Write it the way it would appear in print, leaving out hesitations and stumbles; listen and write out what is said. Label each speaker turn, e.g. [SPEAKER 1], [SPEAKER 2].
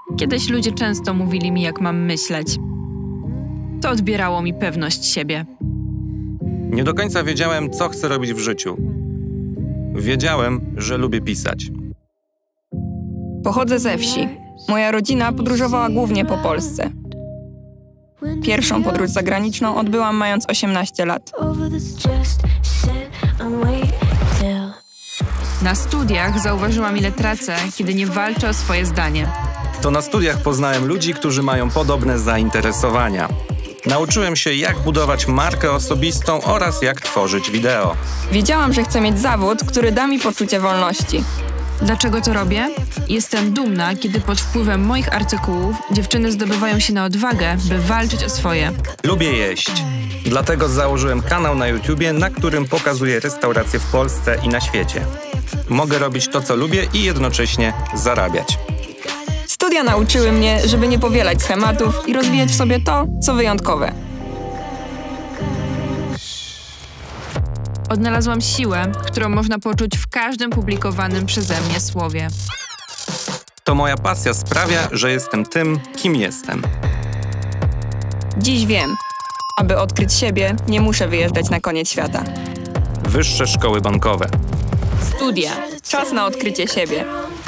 [SPEAKER 1] Kiedyś ludzie często mówili mi, jak mam myśleć. To odbierało mi pewność siebie.
[SPEAKER 2] Nie do końca wiedziałem, co chcę robić w życiu. Wiedziałem, że lubię pisać.
[SPEAKER 3] Pochodzę ze wsi. Moja rodzina podróżowała głównie po Polsce. Pierwszą podróż zagraniczną odbyłam mając 18 lat.
[SPEAKER 1] Na studiach zauważyłam, ile tracę, kiedy nie walczę o swoje zdanie.
[SPEAKER 2] To na studiach poznałem ludzi, którzy mają podobne zainteresowania. Nauczyłem się, jak budować markę osobistą oraz jak tworzyć wideo.
[SPEAKER 3] Wiedziałam, że chcę mieć zawód, który da mi poczucie wolności.
[SPEAKER 1] Dlaczego to robię? Jestem dumna, kiedy pod wpływem moich artykułów dziewczyny zdobywają się na odwagę, by walczyć o swoje.
[SPEAKER 2] Lubię jeść. Dlatego założyłem kanał na YouTubie, na którym pokazuję restauracje w Polsce i na świecie. Mogę robić to, co lubię i jednocześnie zarabiać.
[SPEAKER 3] Studia nauczyły mnie, żeby nie powielać schematów i rozwijać w sobie to, co wyjątkowe.
[SPEAKER 1] Odnalazłam siłę, którą można poczuć w każdym publikowanym przeze mnie słowie.
[SPEAKER 2] To moja pasja sprawia, że jestem tym, kim jestem.
[SPEAKER 3] Dziś wiem, aby odkryć siebie, nie muszę wyjeżdżać na koniec świata.
[SPEAKER 2] Wyższe szkoły bankowe.
[SPEAKER 3] Studia. Czas na odkrycie siebie.